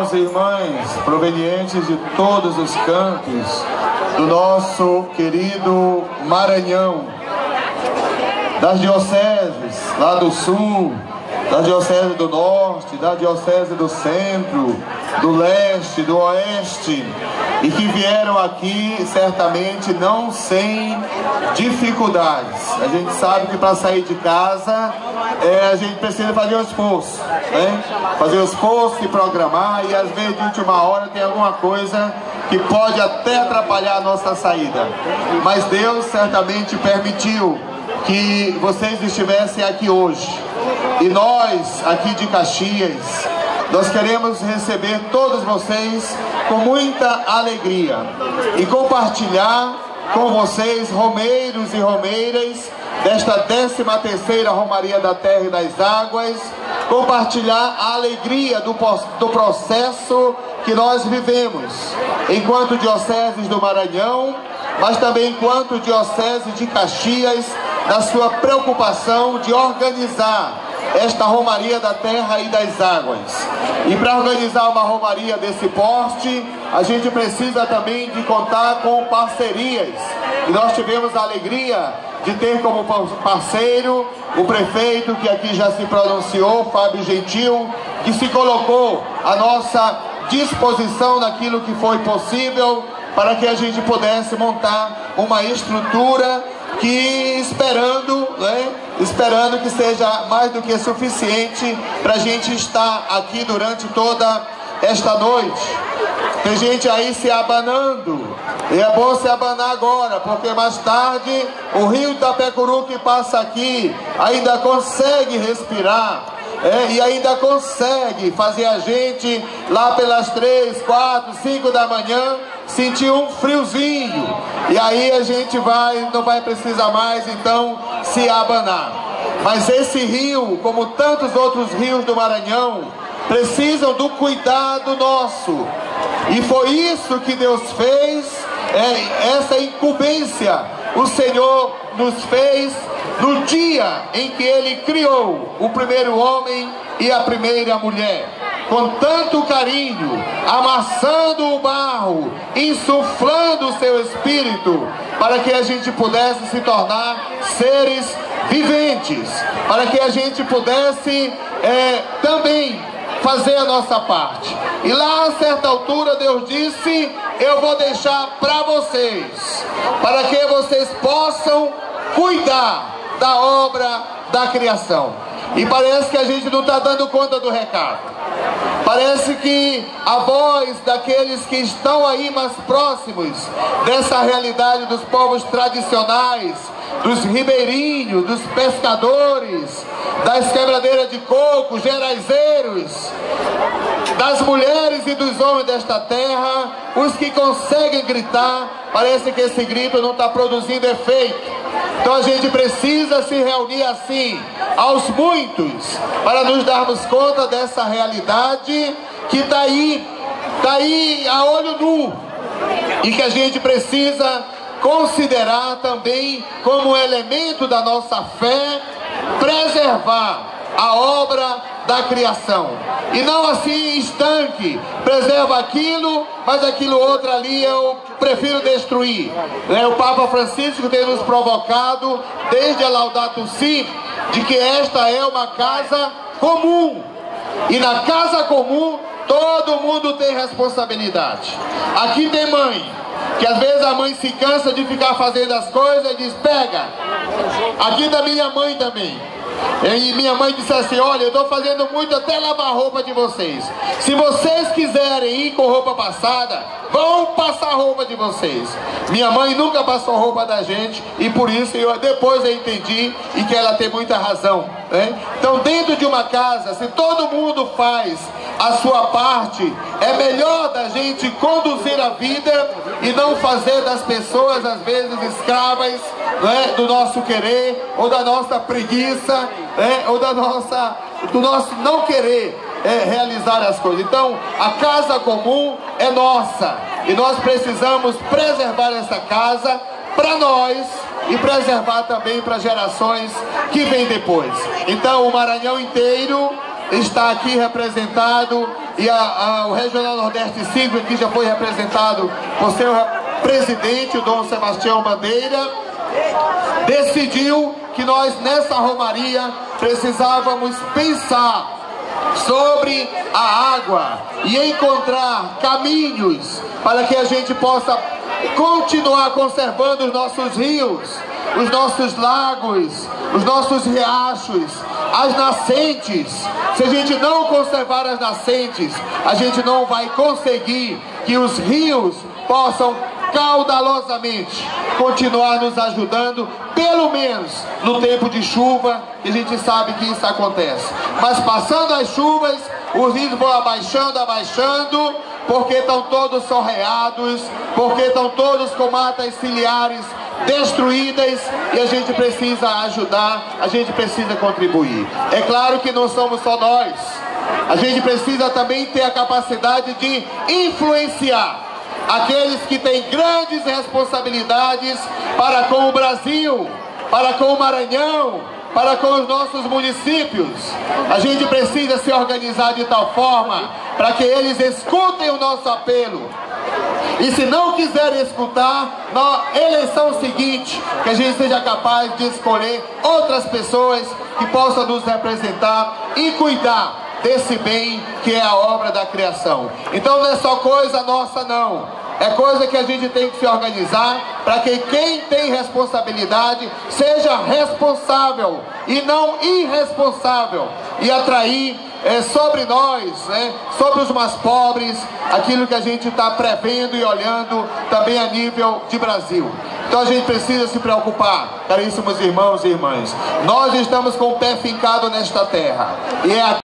irmãos e irmãs provenientes de todos os cantos do nosso querido Maranhão, das dioceses lá do sul, da diocese do norte, da diocese do centro, do leste, do oeste, e que vieram aqui certamente não sem dificuldades. A gente sabe que para sair de casa a gente precisa fazer um esforço, né? Fazer um esforço, se programar, e às vezes de última hora tem alguma coisa que pode até atrapalhar a nossa saída. Mas Deus certamente permitiu que vocês estivessem aqui hoje. E nós, aqui de Caxias, nós queremos receber todos vocês com muita alegria e compartilhar com vocês, romeiros e romeiras, desta 13ª Romaria da Terra e das Águas, compartilhar a alegria do processo que nós vivemos, enquanto Diocese do Maranhão, mas também enquanto Diocese de Caxias, na sua preocupação de organizar esta Romaria da Terra e das Águas. E para organizar uma romaria desse porte, a gente precisa também de contar com parcerias. E nós tivemos a alegria de ter como parceiro o prefeito, que aqui já se pronunciou, Fábio Gentil, que se colocou à nossa disposição naquilo que foi possível para que a gente pudesse montar uma estrutura que esperando que seja mais do que suficiente para a gente estar aqui durante toda esta noite. Tem gente aí se abanando, e é bom se abanar agora, porque mais tarde o rio Itapecuru que passa aqui ainda consegue respirar, e ainda consegue fazer a gente lá pelas 3, 4, 5 da manhã sentir um friozinho, e aí a gente não vai precisar mais então se abanar. Mas esse rio, como tantos outros rios do Maranhão, precisam do cuidado nosso, e foi isso que Deus fez, essa incumbência o Senhor nos fez no dia em que Ele criou o primeiro homem e a primeira mulher, com tanto carinho, amassando o barro, insuflando o seu espírito, para que a gente pudesse se tornar seres viventes, para que a gente pudesse também fazer a nossa parte. E lá a certa altura Deus disse: eu vou deixar para vocês, para que vocês possam cuidar da obra da criação. E parece que a gente não está dando conta do recado. Parece que a voz daqueles que estão aí mais próximos dessa realidade dos povos tradicionais, dos ribeirinhos, dos pescadores, das quebradeiras de coco, geraizeiros, das mulheres e dos homens desta terra, os que conseguem gritar, parece que esse grito não está produzindo efeito. Então a gente precisa se reunir assim, aos muitos, para nos darmos conta dessa realidade que está aí a olho nu, e que a gente precisa considerar também como elemento da nossa fé, preservar a obra da criação, e não assim estanque, preserva aquilo, mas aquilo outro ali eu prefiro destruir. O Papa Francisco tem nos provocado desde a Laudato Si de que esta é uma casa comum, e na casa comum todo mundo tem responsabilidade. Aqui tem mãe, que às vezes a mãe se cansa de ficar fazendo as coisas e diz: pega. Aqui da minha mãe também. E minha mãe disse assim: olha, eu estou fazendo muito até lavar a roupa de vocês. Se vocês quiserem ir com roupa passada, vão passar a roupa de vocês. Minha mãe nunca passou roupa da gente, e por isso depois eu entendi, e que ela tem muita razão, né? Então, dentro de uma casa, se todo mundo faz a sua parte, é melhor da gente conduzir a vida e não fazer das pessoas às vezes escravas, né, do nosso querer, ou da nossa preguiça, ou do nosso não querer realizar as coisas. Então a casa comum é nossa, e nós precisamos preservar essa casa para nós e preservar também para gerações que vêm depois. Então o Maranhão inteiro está aqui representado e o Regional Nordeste 5, que já foi representado por seu presidente, o Dom Sebastião Bandeira, decidiu que nós nessa romaria precisávamos pensar sobre a água e encontrar caminhos para que a gente possa continuar conservando os nossos rios, os nossos lagos, os nossos riachos, as nascentes. Se a gente não conservar as nascentes, a gente não vai conseguir que os rios possam caudalosamente continuar nos ajudando, pelo menos no tempo de chuva, que a gente sabe que isso acontece. Mas passando as chuvas, os rios vão abaixando, porque estão todos sorreados, porque estão todos com matas ciliares destruídas, e a gente precisa ajudar, a gente precisa contribuir. É claro que não somos só nós, a gente precisa também ter a capacidade de influenciar aqueles que têm grandes responsabilidades para com o Brasil, para com o Maranhão, para com os nossos municípios. A gente precisa se organizar de tal forma para que eles escutem o nosso apelo. E se não quiserem escutar, na eleição seguinte, que a gente seja capaz de escolher outras pessoas que possam nos representar e cuidar desse bem que é a obra da criação. Então não é só coisa nossa, não. É coisa que a gente tem que se organizar para que quem tem responsabilidade seja responsável e não irresponsável, e atrair sobre nós, sobre os mais pobres, aquilo que a gente está prevendo e olhando também a nível de Brasil. Então a gente precisa se preocupar, caríssimos irmãos e irmãs. Nós estamos com o pé fincado nesta terra, e é